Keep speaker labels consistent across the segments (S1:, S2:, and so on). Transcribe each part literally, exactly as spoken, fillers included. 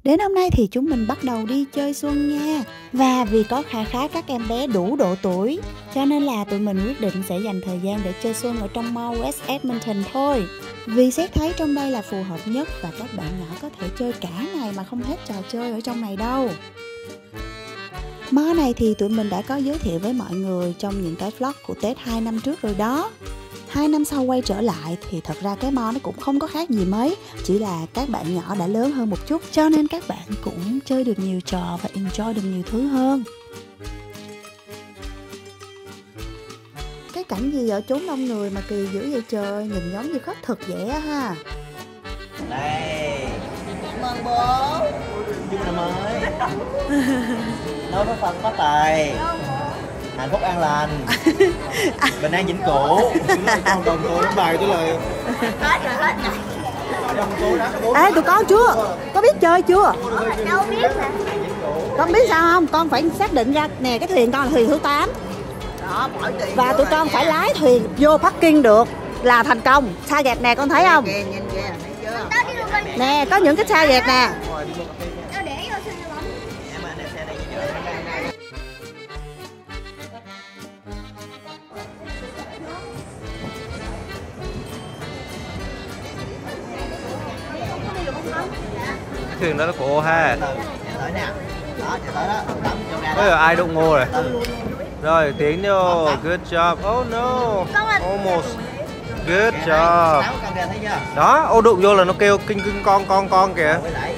S1: Đến hôm nay thì chúng mình bắt đầu đi chơi xuân nha. Và vì có khá khá các em bé đủ độ tuổi, cho nên là tụi mình quyết định sẽ dành thời gian để chơi xuân ở trong mall West Edmonton thôi. Vì xét thấy trong đây là phù hợp nhất và các bạn nhỏ có thể chơi cả ngày mà không hết trò chơi ở trong này đâu. Mall này thì tụi mình đã có giới thiệu với mọi người trong những cái vlog của Tết hai năm trước rồi đó. Hai năm sau quay trở lại thì thật ra cái mall nó cũng không có khác gì mấy, chỉ là các bạn nhỏ đã lớn hơn một chút, cho nên các bạn cũng chơi được nhiều trò và enjoy được nhiều thứ hơn. Cái cảnh gì ở chốn đông người mà kỳ dữ vậy trời, nhìn giống như khất thực vậy á ha.
S2: Đây, chúc mừng bố chúc năm mới nói với phần phát tài, hạnh phúc an lành, bình an vĩnh cửu. Con đồng cô đánh bài tôi lời
S1: Ê tụi con chưa có biết chơi chưa?
S3: Đâu biết mà.
S1: Con biết sao không? Con phải xác định ra nè, cái thuyền con là thuyền thứ tám và tụi con phải lái thuyền vô parking được là thành công. Xa gạt nè, con thấy không? Nè, có những cái xa gạt nè.
S4: Thuyền đó là của ô ha.
S2: tới nè, đó chạy tới đó, đấm vô ra
S4: Bây giờ ai đụng ngô rồi?
S2: Ừ.
S4: Rồi tiến vô, good job. Oh no, almost. Good job.
S2: Con kìa, thấy chưa?
S4: Đó, ô đụng vô là nó kêu kinh kinh con con con kìa.
S2: Quay lại.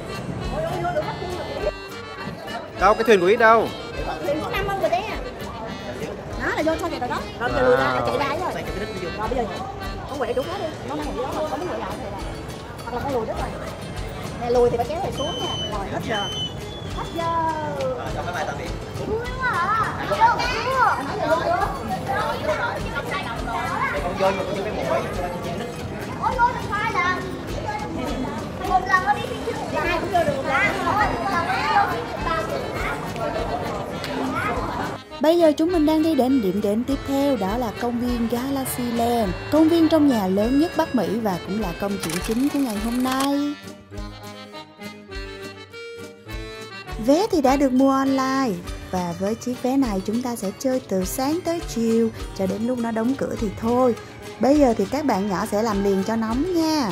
S4: Đâu cái thuyền của ít đâu?
S1: Thuyền số năm không rồi đấy à. Đó là vô thôi rồi đó. Rồi từ ra nó chạy ra rồi. Rồi bây giờ con quẹo chỗ khác đi. Nó này đó không có mấy người làm thì là. Hoặc là con lùi rất rồi. Nè lùi thì phải kéo này xuống nha. Rồi hết giờ. Hết giờ.
S2: Rồi cho mấy bài tạm biệt.
S3: Vui quá à. Vô, vô.
S2: Con vô nhưng con vô cái mũi.
S3: Ôi vô được hai lần. Một lần nó đi phía trước. Hai cũng vô được một lần. Một lần nó vô
S1: Bây giờ chúng mình đang đi đến điểm đến tiếp theo, đó là công viên Galaxyland, công viên trong nhà lớn nhất Bắc Mỹ và cũng là công chuyện chính của ngày hôm nay. Vé thì đã được mua online và với chiếc vé này chúng ta sẽ chơi từ sáng tới chiều cho đến lúc nó đóng cửa thì thôi. Bây giờ thì các bạn nhỏ sẽ làm liền cho nóng nha.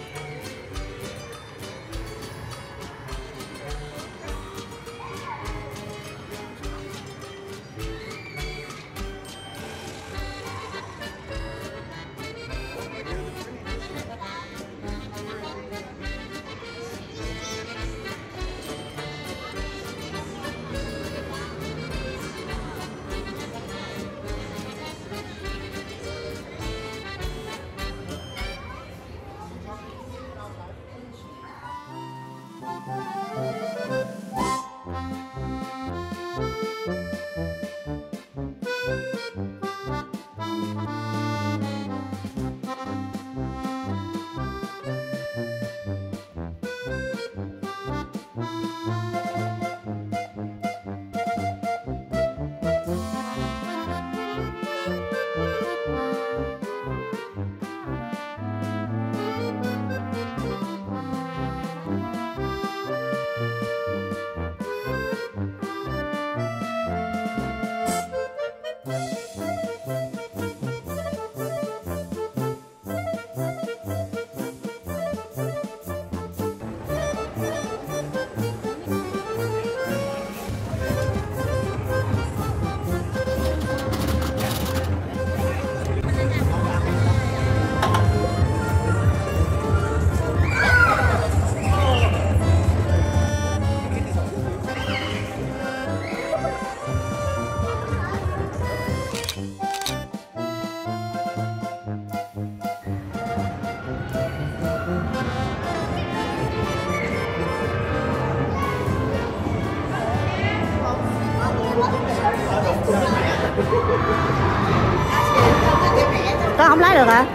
S1: Con không lái được hả?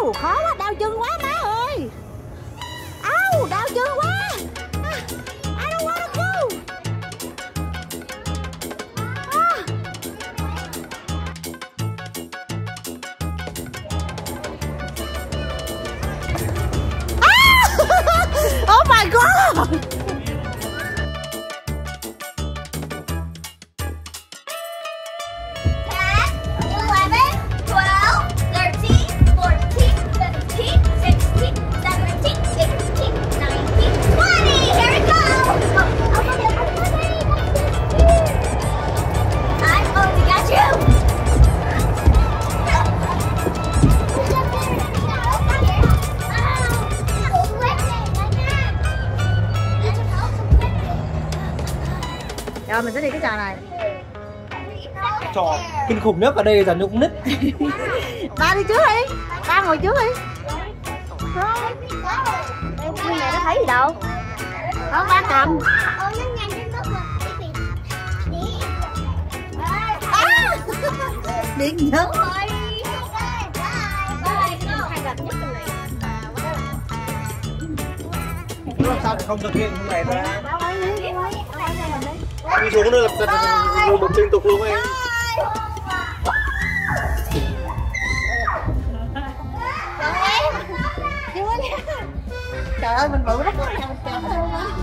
S1: Áu, khó quá, đau chân quá má ơi. Áu, đau chân quá. I don't wanna go. Oh my god! Rồi mình sẽ đi cái trò này.
S2: Trò kinh khủng nhất ở đây là nhúc nít.
S1: Ba đi trước đi, ba ngồi trước đi. Nguyên này nó thấy gì đâu. Không, ba cầm. Điện nhớ.
S2: Sao lại không thực hiện như này ra? Đi xuống nữa là một liên tục luôn em.
S1: Trời ơi mình bự lắm nha, mình chơi luôn á.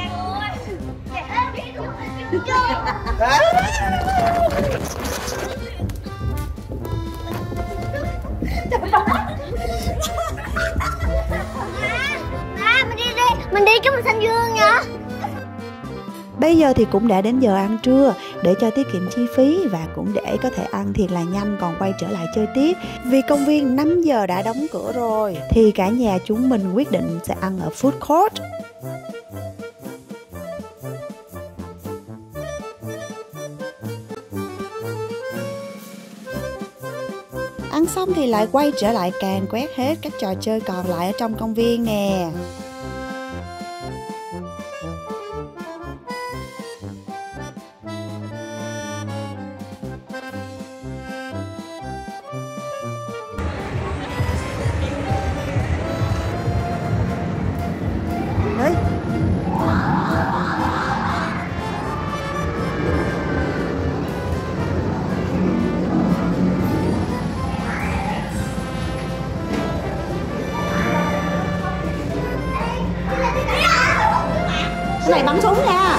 S3: Mình đi đi, mình đi cái mình xanh dương nha.
S1: Bây giờ thì cũng đã đến giờ ăn trưa. Để cho tiết kiệm chi phí và cũng để có thể ăn thiệt là nhanh còn quay trở lại chơi tiếp, vì công viên năm giờ đã đóng cửa rồi, thì cả nhà chúng mình quyết định sẽ ăn ở food court. Ăn xong thì lại quay trở lại càn quét hết các trò chơi còn lại ở trong công viên nè. Đấy. Cái này bắn súng nha.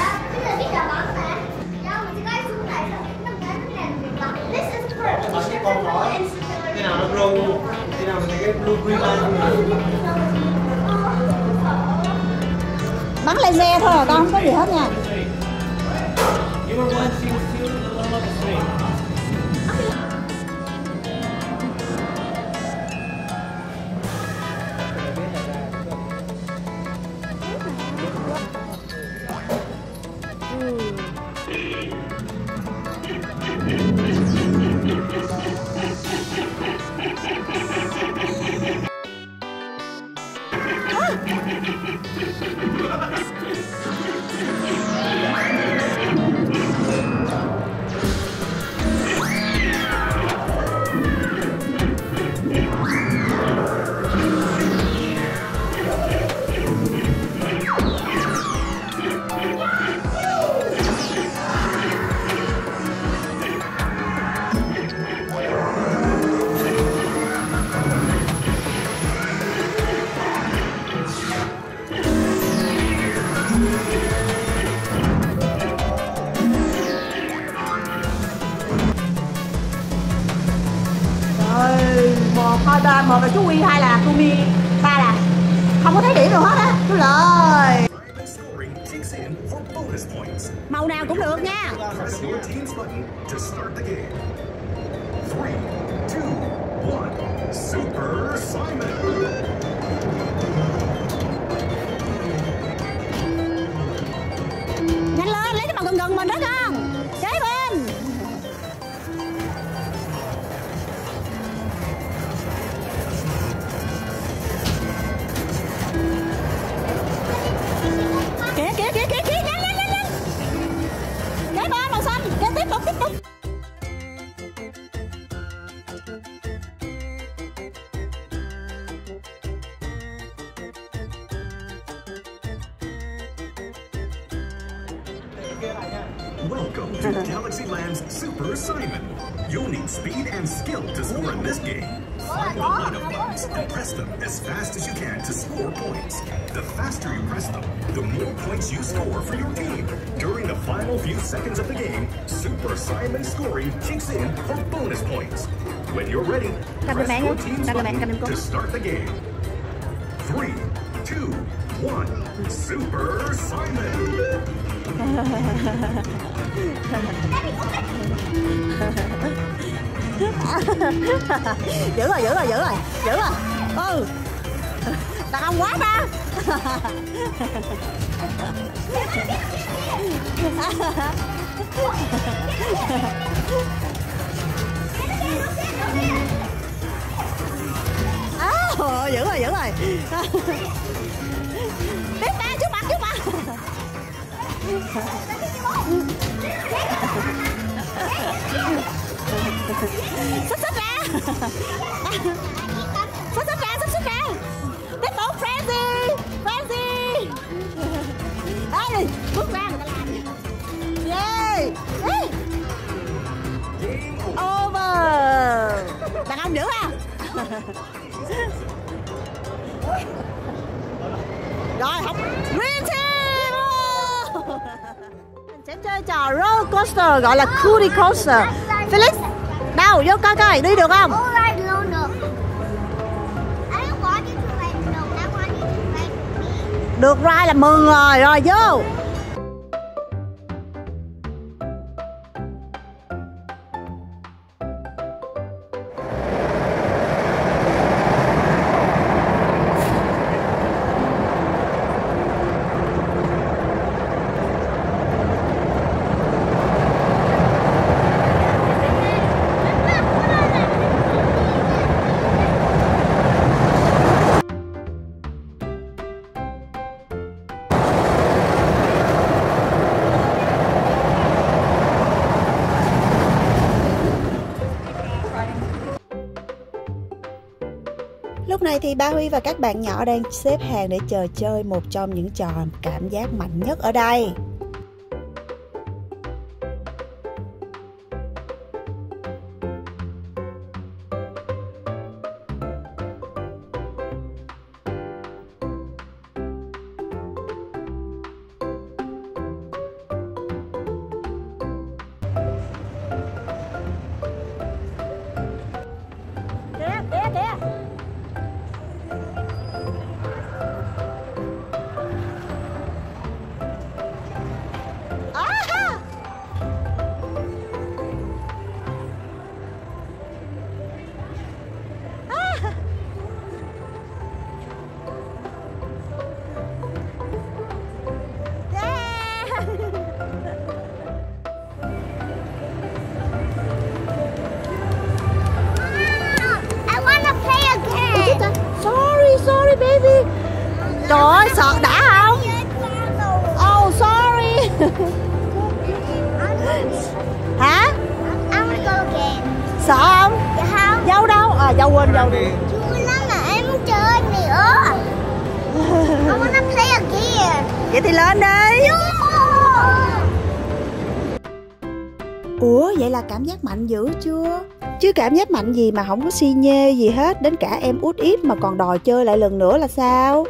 S2: Bác sĩ con nói khi nào nó râu, khi nào mình cái blue green
S1: Bắn laser thôi à con, không có gì hết nha. Một, hai, ba, một là chú Huy, hai là Kumi, ba là không có thấy điểm nào hết á. Chú Lợi. Màu nào cũng được nha. Nhanh lên, lấy cái màu gần gần mình đó con. Kế bên. Kìa kìa kìa kìa kìa, nhanh nhanh nhanh nhanh. Kế bên màu xanh, kế tiếp tục tiếp tục.
S5: Welcome to Galaxy Land's Super Simon. You'll need speed and skill to score in this game. Find the line of buttons and press them as fast as you can to score points. The faster you press them, the more points you score for your team. During the final few seconds of the game, Super Simon scoring kicks in for bonus points. When you're ready, press your team's button to start the game. Three, two, one, Super Simon!
S1: Giữ rồi, giữ rồi, giữ rồi, giữ rồi. Ừ. Đàn ông quá ta. À, giữ rồi, giữ rồi. Tiếp ra trước mặt, trước mặt. Xích xích ra. Xích xích ra, xích xích ra. Tiếp tục Francie, Francie. Đây, bước ra người ta làm. Yeah. Over. Đàn ông giữ ha. Rồi, học Green Team. Mình sẽ chơi trò roller coaster gọi là Cootie Coaster. Felix, đâu vô coi coi đi được không? Được ride là mừng rồi, rồi vô. Lúc này thì ba Huy và các bạn nhỏ đang xếp hàng để chờ chơi một trong những trò cảm giác mạnh nhất ở đây. Kìa, kìa, kìa. Sorry baby. Trời ơi sợ đã không? Oh sorry. Hả? Sợ không?
S3: Dạ không.
S1: Dâu đâu? À dâu quên dâu đi.
S3: Chưa lắm mà em muốn chơi nữa. I wanna play again.
S1: Vậy thì lên đi. Ủa vậy là cảm giác mạnh dữ chưa? Chứ cảm giác mạnh gì mà không có xi nhê gì hết. Đến cả em út ít mà còn đòi chơi lại lần nữa là sao?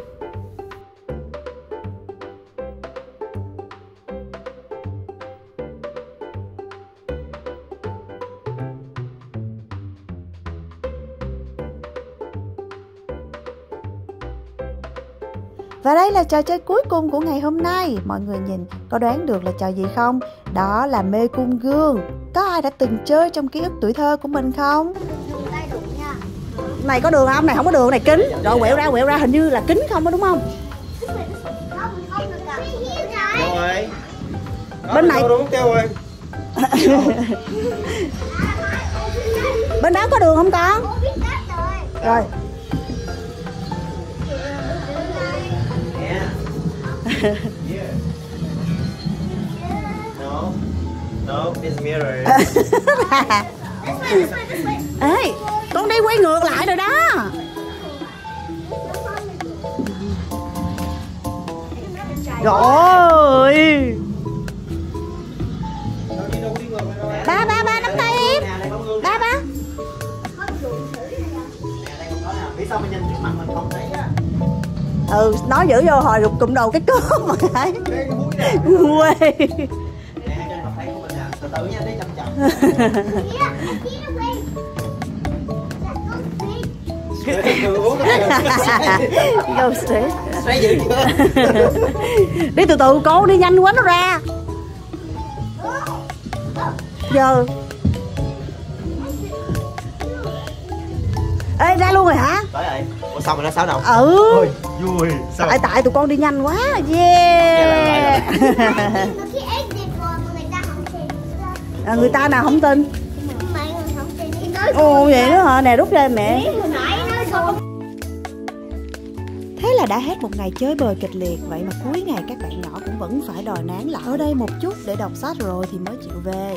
S1: Và đây là trò chơi cuối cùng của ngày hôm nay. Mọi người nhìn có đoán được là trò gì không? Đó là mê cung gương. Có ai đã từng chơi trong ký ức tuổi thơ của mình không? Này có đường không? Này không có đường, này kính. Rồi quẹo ra quẹo ra hình như là kính không đó đúng không?
S2: Rồi.
S1: Bên này
S2: đúng kêu rồi.
S1: Bên đó có đường không con? Rồi.
S2: Yeah. No. No, it's mirror.
S1: Ê, con đi quay ngược lại rồi đó. Rồi.
S2: Vì sao mà nhìn trước mặt mình không thấy á?
S1: Ừ, nói dữ vô hồi rụt cụm đầu cái cớm mà thấy.
S2: Cái mũi nè.
S1: Quê.
S2: Nè, hai trên mặt thấy của mình nè. Từ từ nha, đi chậm chậm.
S1: Go straight.
S2: Xoay dữ chưa?
S1: Đi từ từ cô, đi nhanh quá nó ra. Giờ. Ê, ra luôn rồi hả?
S2: Tới rồi. Ủa sao mà nó sao đâu?
S1: Ừ.
S2: Ôi, vui. Sao?
S1: Tại tại tụi con đi nhanh quá. Yeah. À, người ta nào không tin? Ồ vậy đó hả? Nè rút ra mẹ. Thế là đã hết một ngày chơi bời kịch liệt. Vậy mà cuối ngày các bạn nhỏ cũng vẫn phải đòi nán lại ở đây một chút để đọc sách rồi thì mới chịu về.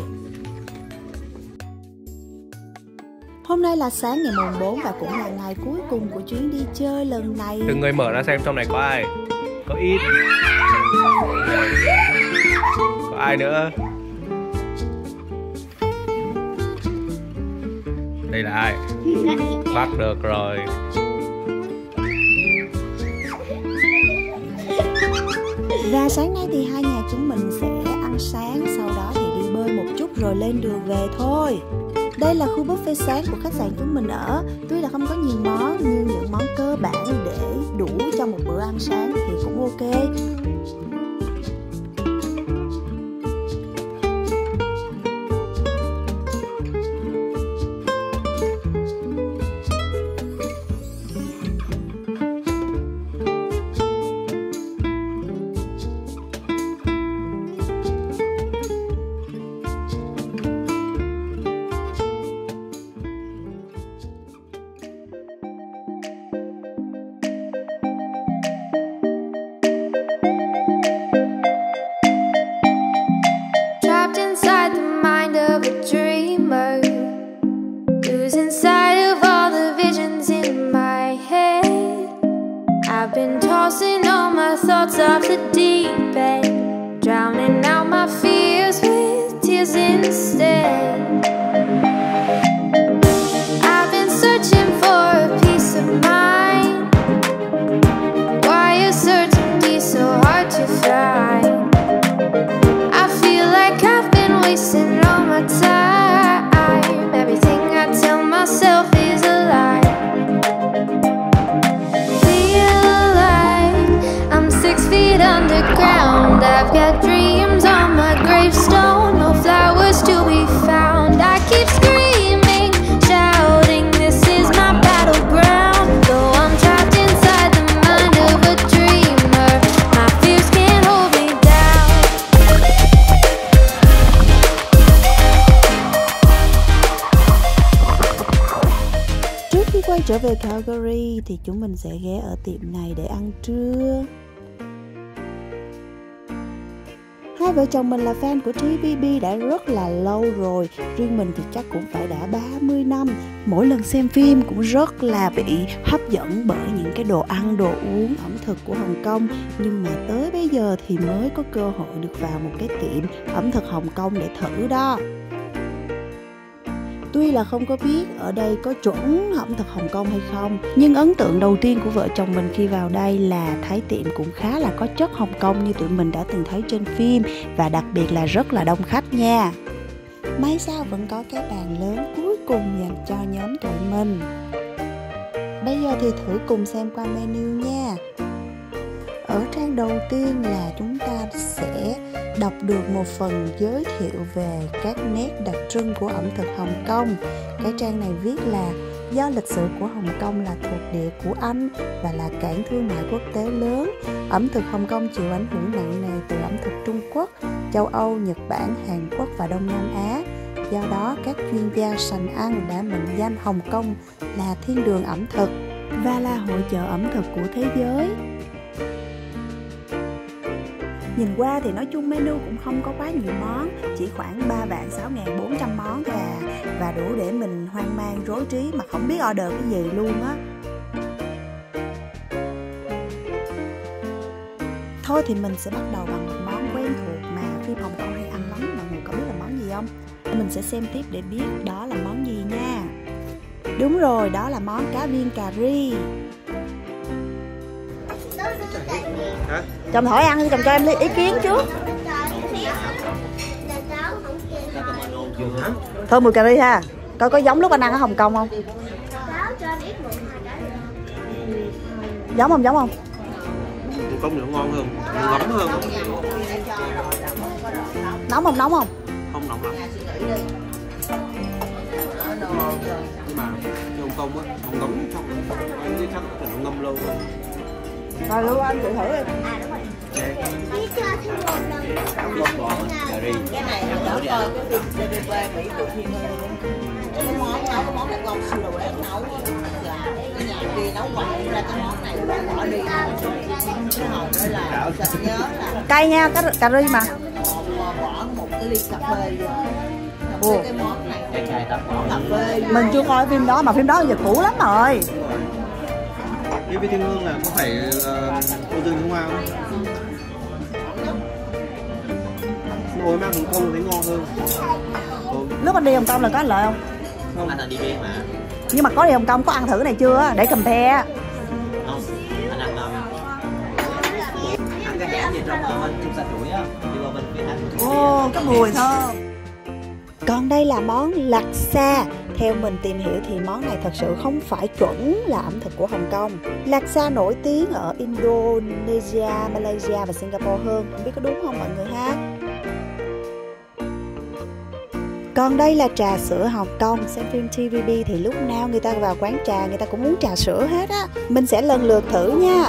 S1: Hôm nay là sáng ngày mùng bốn và cũng là ngày cuối cùng của chuyến đi chơi lần này.
S4: Từng người mở ra xem trong này có ai. Có ít. Có ai nữa? Đây là ai? Bắt được rồi.
S1: Và sáng nay thì hai nhà chúng mình sẽ ăn sáng, sau đó thì đi bơi một chút rồi lên đường về thôi. Đây là khu buffet sáng của khách sạn chúng mình ở. Tuy là không có nhiều món nhưng những món cơ bản để đủ cho một bữa ăn sáng thì cũng ok.
S6: Tossing all my thoughts off the deep end, drowning out my fears with tears instead. I've been searching for a peace of mind. Why is certainty so hard to find? I feel like I've been wasting all my time. Everything I tell myself is a lie. Six feet underground, I've got dreams on my gravestone, no flowers to be found. I keep screaming, shouting, this is my battleground. Though I'm trapped inside the mind of a dreamer, my fears can't hold me down.
S1: Trước khi quay trở về Calgary thì chúng mình sẽ ghé ở tiệm này để ăn trưa. Hai vợ chồng mình là fan của tê vê bê đã rất là lâu rồi. Riêng mình thì chắc cũng phải đã ba mươi năm. Mỗi lần xem phim cũng rất là bị hấp dẫn bởi những cái đồ ăn, đồ uống, ẩm thực của Hồng Kông. Nhưng mà tới bây giờ thì mới có cơ hội được vào một cái tiệm ẩm thực Hồng Kông để thử đó. Tuy là không có biết ở đây có chuẩn ẩm thực Hồng Kông hay không, nhưng ấn tượng đầu tiên của vợ chồng mình khi vào đây là thấy tiệm cũng khá là có chất Hồng Kông như tụi mình đã từng thấy trên phim, và đặc biệt là rất là đông khách nha. May sao vẫn có cái bàn lớn cuối cùng dành cho nhóm tụi mình. Bây giờ thì thử cùng xem qua menu nha. Ở trang đầu tiên là chúng ta sẽ đọc được một phần giới thiệu về các nét đặc trưng của ẩm thực Hồng Kông. Cái trang này viết là do lịch sử của Hồng Kông là thuộc địa của Anh và là cảng thương mại quốc tế lớn, ẩm thực Hồng Kông chịu ảnh hưởng nặng nề từ ẩm thực Trung Quốc, châu Âu, Nhật Bản, Hàn Quốc và Đông Nam Á. Do đó, các chuyên gia sành ăn đã mệnh danh Hồng Kông là thiên đường ẩm thực và là hội chợ ẩm thực của thế giới. Nhìn qua thì nói chung menu cũng không có quá nhiều món, chỉ khoảng ba vạn sáu nghìn bốn trăm món thôi à, và đủ để mình hoang mang rối trí mà không biết order cái gì luôn á. Thôi thì mình sẽ bắt đầu bằng một món quen thuộc mà phim Hồng Kông hay ăn lắm. Mọi người có biết là món gì không? Mình sẽ xem tiếp để biết đó là món gì nha. Đúng rồi, đó là món cá viên cà ri.
S4: Hả?
S1: Chồng hỏi ăn thì chồng cho em ý kiến trước. Thơm mùi cà ri ha. Coi có giống lúc anh ăn ở Hồng Kông không? Giống không, giống không?
S4: Hồng Kông nữa ngon hơn, nóng hơn.
S1: Nóng không, nóng không?
S4: Không nóng lắm. Nhưng mà Hồng Kông á, Hồng Kông trong cái chắc phải nó ngâm lâu rồi.
S1: Rồi luôn anh tự thử đi.
S2: Cà ri.
S7: Cái này là đỡ coi cái phim đê vê bê Mỹ tự nhiên hơn. Cái món nấu cái món này ngon siêu đồ đáng nấu. Cái nhà kia nấu hoài ra cái món này bỏ đi. Cái hồng đây là sợ nhớ là
S1: Cay nha, cà, cà ri mà.
S7: bỏ một cái ly cà phê vô.
S1: Ồ.
S7: Cái món này
S2: Cay cay tắm.
S7: cà phê.
S1: Mình chưa coi phim đó mà phim đó giờ cũ lắm rồi.
S4: Cái với Thiên Hương là có phải uh, cô Dương Trung Hoa không? Ngồi mang Hồng Kông thấy ngon hơn. Ồ,
S1: Lúc anh đi Hồng Kông là có ăn lợi không?
S2: Không, anh là đi riêng mà.
S1: Nhưng mà có đi Hồng Kông có ăn thử này chưa để compare.
S2: Không, anh ăn um, ăn cái hẻm gì trong uh, bên trung sạch đuổi á, đi qua bên phía Anh.
S1: Ồ, cái mùi thơm. Còn đây là món laksa. Theo mình tìm hiểu thì món này thật sự không phải chuẩn là ẩm thực của Hồng Kông. Laksa nổi tiếng ở Indonesia, Malaysia và Singapore hơn. Không biết có đúng không mọi người ha? Còn đây là trà sữa Hồng Kông. Xem phim tê vê bê thì lúc nào người ta vào quán trà người ta cũng muốn trà sữa hết á. Mình sẽ lần lượt thử nha.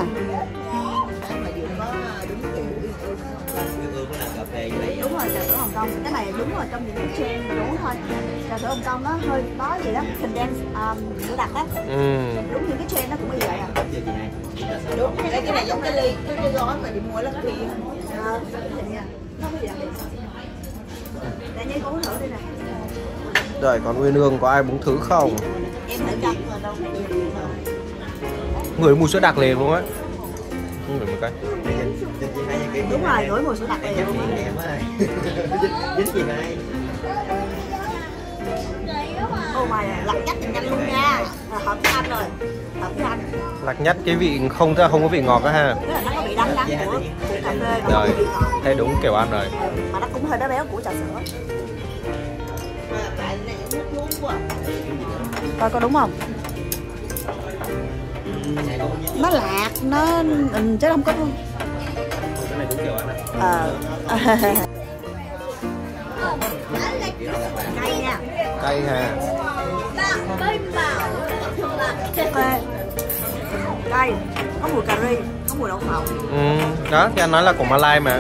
S1: Đúng rồi, trà sữa Hồng Kông. Cái này đúng rồi, trong những cái trend đúng thôi. Trà sữa Hồng Kông nó hơi có gì đó condense um, sữa đặc á.
S4: ừ.
S1: Đúng những cái trend nó cũng như vậy à.
S7: Đúng, cái cái này giống cái ly, cái cái gói mà đi mua lắc kia.
S1: Ờ, nó có gì đặc biệt. Để nhớ uống thử đi nè.
S4: Rồi còn Nguyên Hương có ai muốn thử không?
S7: Em phải cắt rồi đâu.
S4: Người mùi sữa đặc liền luôn á. Không được một cái.
S1: Đúng rồi, ngửi mùi sữa đặc liền luôn á.
S2: Dính gì này?
S1: Ô mày lặt cách thì nhanh luôn nha. Hợp với anh rồi. Hợp với anh.
S4: Lạc nhất cái vị không không có vị ngọt đó ha.
S1: Tức là nó có vị đắng đắng của, của cà phê và
S4: Rồi,
S1: vị ngọt.
S4: thấy đúng kiểu ăn rồi.
S1: Mà nó cũng hơi béo béo của trà sữa.
S7: Mà tại này nước uống quá.
S1: Coi có đúng không? Nó lạc, nó ừ, chứ không có.
S4: Cái này đúng kiểu ăn này.
S1: Ờ. Cay nha.
S4: Cay ha.
S1: Cay. Cay. Có mùi cà ri, có mùi đậu phộng.
S4: Ừ, đó thì anh nói là của Malai mà.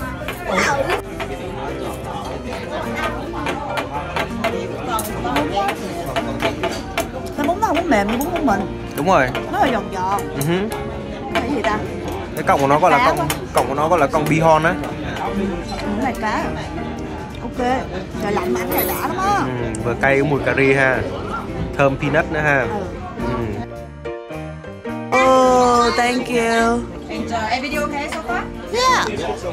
S4: Cái bún nó không có mềm như bún của mình. Đúng rồi.
S1: Nó là giòn giòn.
S4: Uh-huh.
S1: Cái gì ta?
S4: Cái cọng của nó gọi là cọng cọng của nó gọi là cọng bihon á.
S1: Cái này cá. Ok. Trời lạnh mà ăn này đã lắm á.
S4: Ừ, vừa cay mùi cà ri ha. Thơm peanut nữa ha.
S1: Ừ.
S4: Ừ.
S1: Oh, thank you.
S7: Enjoy. Em video okay so far?
S1: Yeah.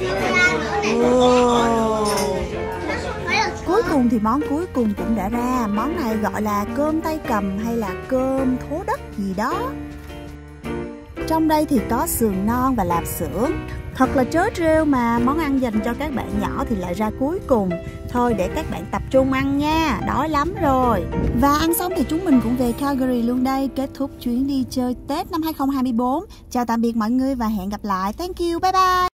S1: Oh. Cuối cùng thì món cuối cùng cũng đã ra. Món này gọi là cơm tay cầm hay là cơm thố đất gì đó. Trong đây thì có sườn non và lạp xưởng. Thật là trớ trêu mà món ăn dành cho các bạn nhỏ thì lại ra cuối cùng. Thôi để các bạn tập trung ăn nha, đói lắm rồi. Và ăn xong thì chúng mình cũng về Calgary luôn đây. Kết thúc chuyến đi chơi Tết năm hai không hai tư. Chào tạm biệt mọi người và hẹn gặp lại. Thank you, bye bye.